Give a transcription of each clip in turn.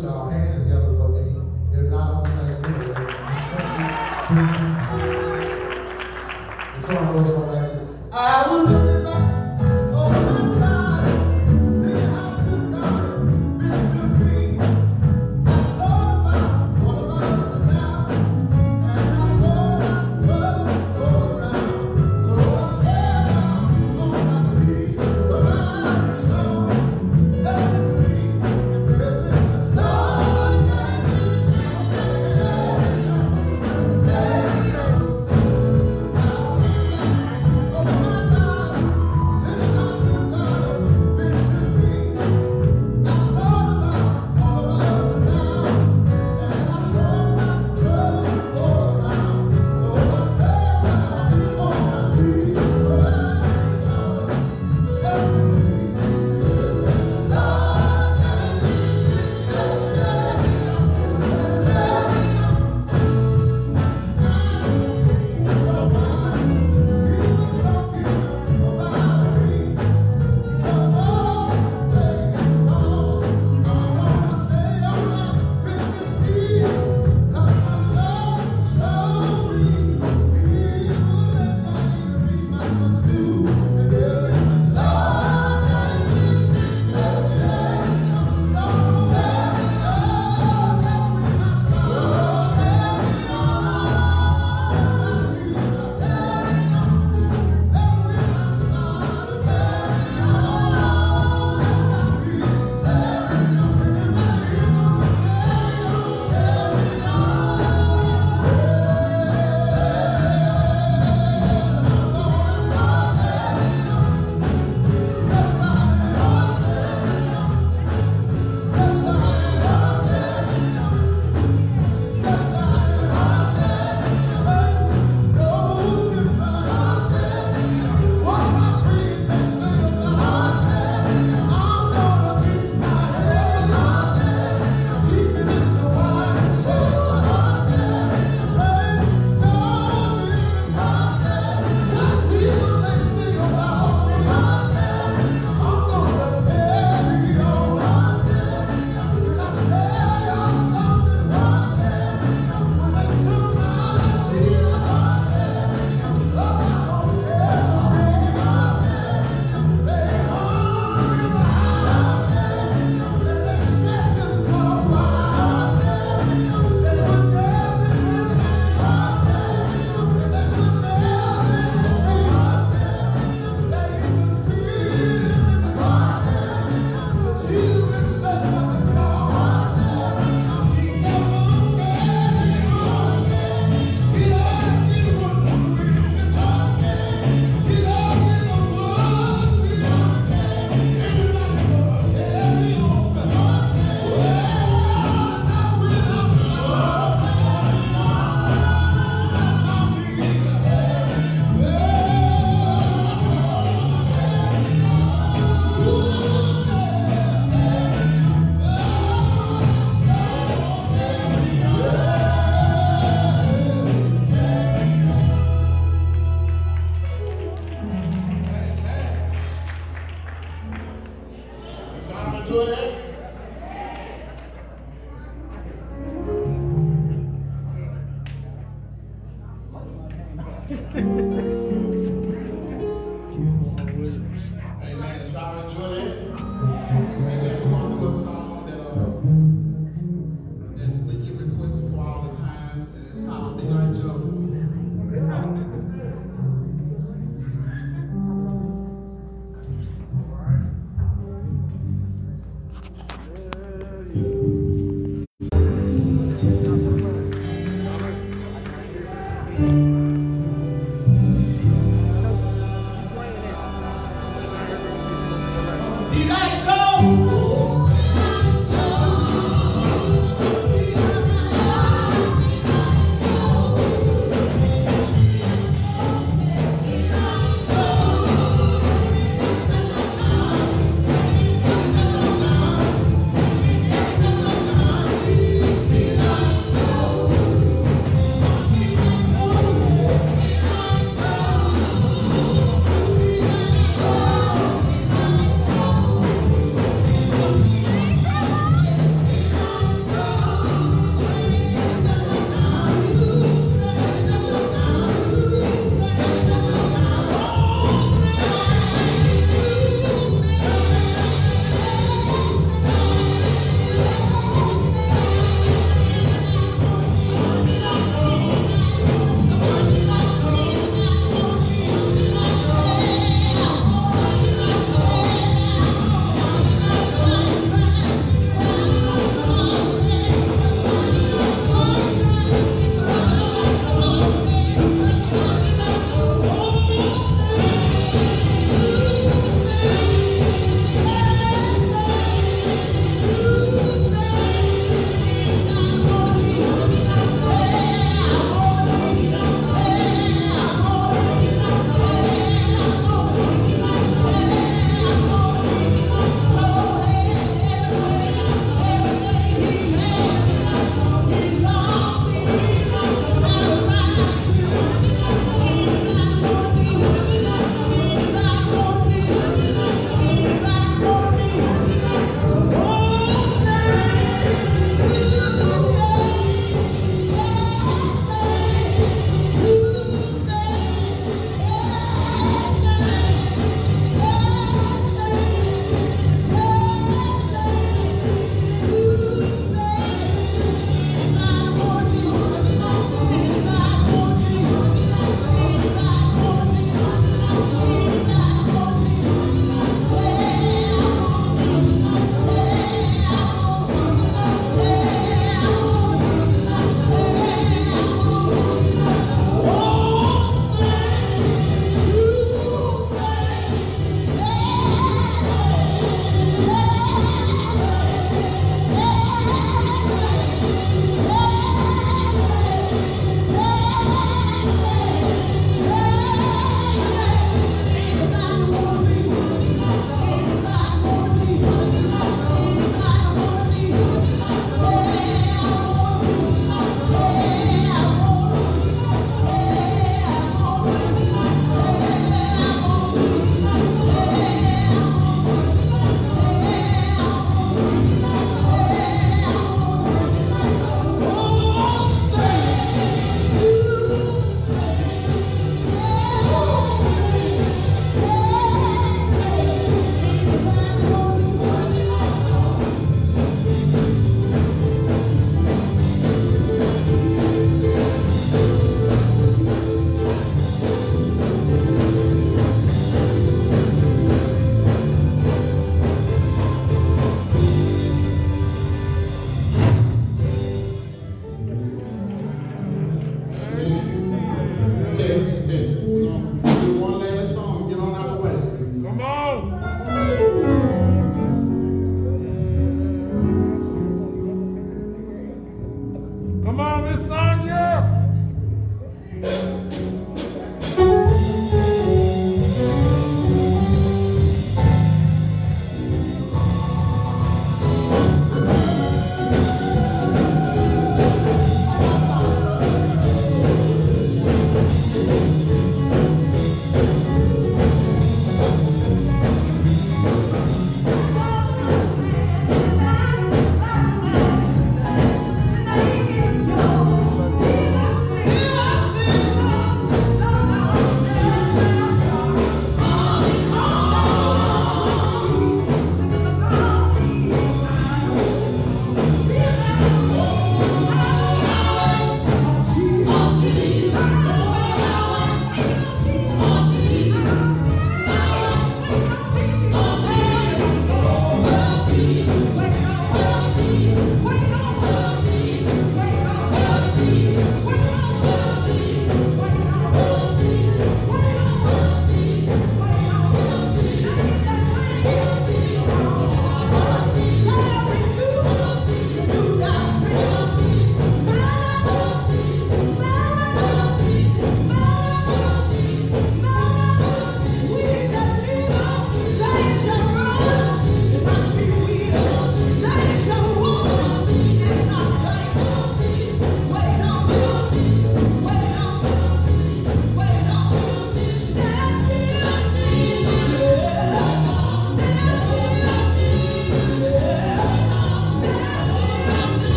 put y'all hands together for me. If not, I'm saying the song goes something like this. I will look back over my life, think how good God has been to me. I thought about what about us now, and I thought about trouble go around. So I fell on my knees, but I know that I believe in the Lord can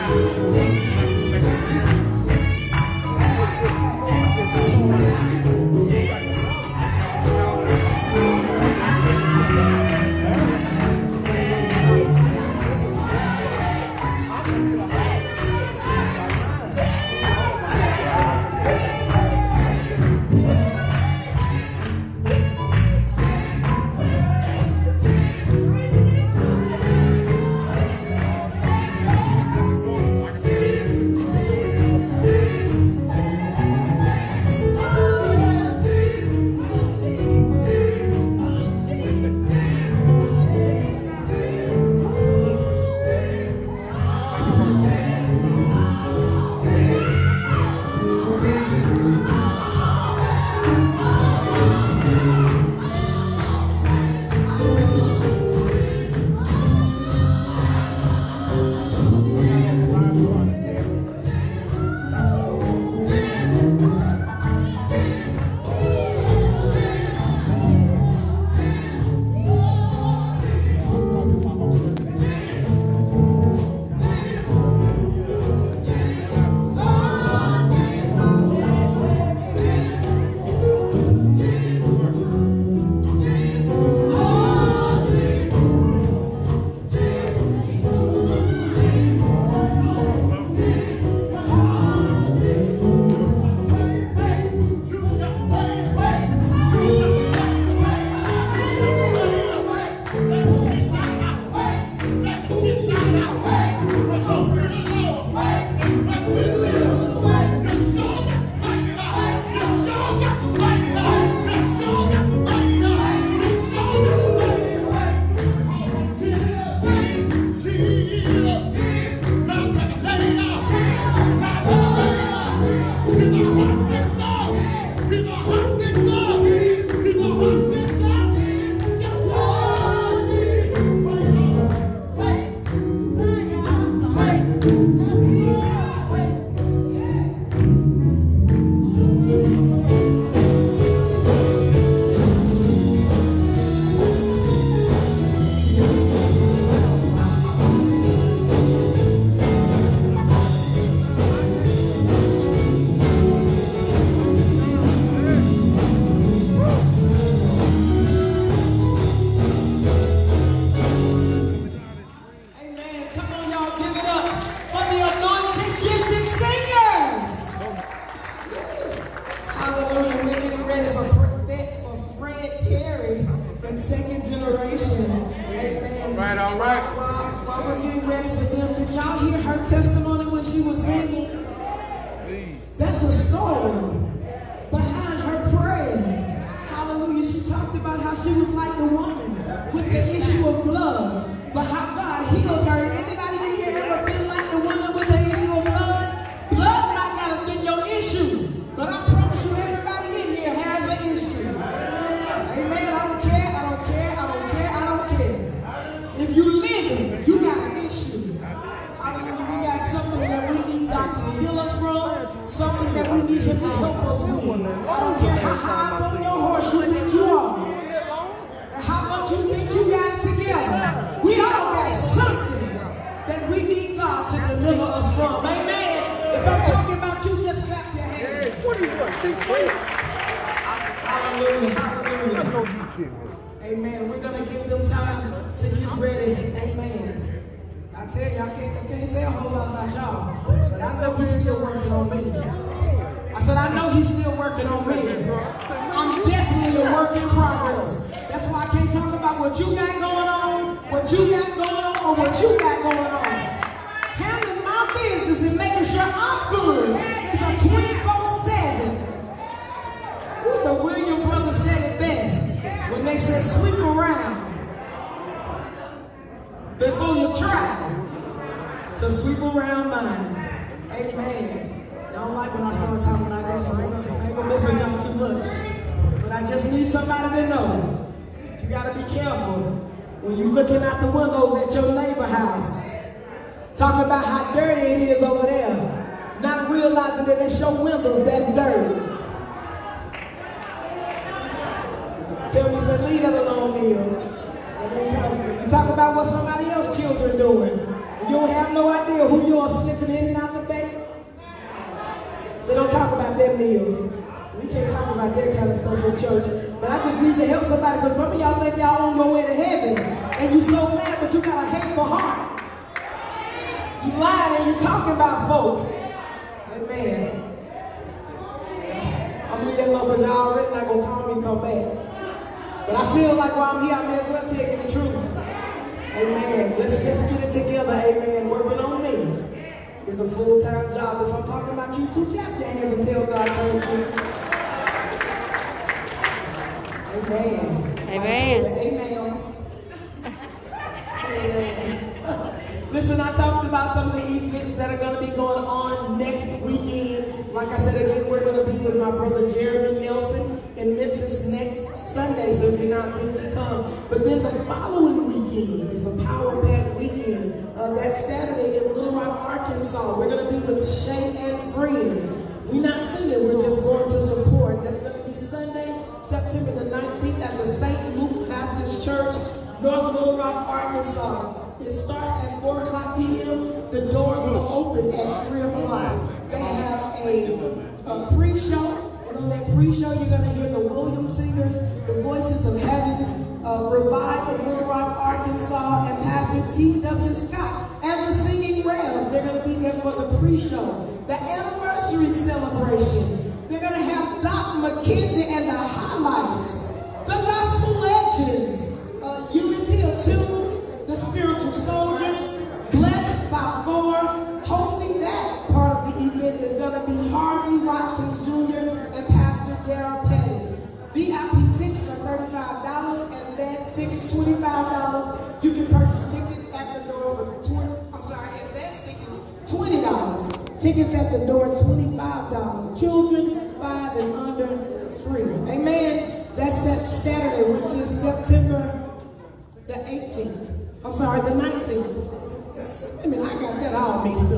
Amen. We're going to give them time to get ready. Amen. I tell you, I can't say a whole lot about y'all, but I know he's still working on me. I said, I know he's still working on me. I'm definitely a work in progress. That's why I can't talk about what you got going on, what you got going on, or what you got going on. Handling my business and making sure I'm good is a 24/7. The William brothers said it best when they said sweep around before you try to sweep around mine. Amen. Y'all like when I start talking like that, so I ain't gonna mess with y'all too much. But I just need somebody to know, you gotta be careful when you're looking out the window at your neighbor's house, talking about how dirty it is over there, not realizing that it's your windows that's dirty. Tell me, say, leave that alone, Neil. You talk about what somebody else's children doing, and you don't have no idea who you're slipping in and out the back. So don't talk about that meal. We can't talk about that kind of stuff in church. But I just need to help somebody because some of y'all think y'all on your way to heaven. And you so mad, but you got a hateful heart. You lying and you talking about folk. Amen. I'm going to leave that alone because y'all already not going to call me to come back. But I feel like while I'm here, I may as well tell you the truth. Amen. Let's just get it together. Amen. Working on me is a full-time job. If I'm talking about you too, clap your hands and tell God thank you. Amen. Amen. Amen. Amen. Listen, I talked about some of the events that are going to be going on next weekend. Like I said again, we're going to be with my brother Jeremy Nelson in Memphis next Sunday. So if you're not busy, come. But then the following weekend is a power-packed weekend. That Saturday in Little Rock, Arkansas, we're going to be with Shay and friends. We're not singing, we're just going to support. That's going to be Sunday, September the 19th at the St. Luke Baptist Church, North Little Rock, Arkansas. It starts at 4 o'clock p.m. The doors will open at 3 o'clock. They have a pre-show, and on that pre-show you're going to hear the Williams Singers, the Voices of Heaven, Revive of Little Rock, Arkansas, and Pastor T.W. Scott, and the Singing Rails. They're going to be there for the pre-show. The anniversary celebration. They're going to have Doc McKenzie and the highlights. The Gospel Legends. Unity of Two. The Spiritual Soldiers. Blessed by Four. Hosting that part of the event is going to be Harvey Watkins Jr. and Pastor Darrell Pettis. VIP tickets are $35. Advance tickets $25. You can purchase tickets at the door for advance tickets $20. Tickets at the door, $25. Children, 5 and under, free. Amen. That's that Saturday, which is September the 18th. I'm sorry, the 19th. I mean, I got that all mixed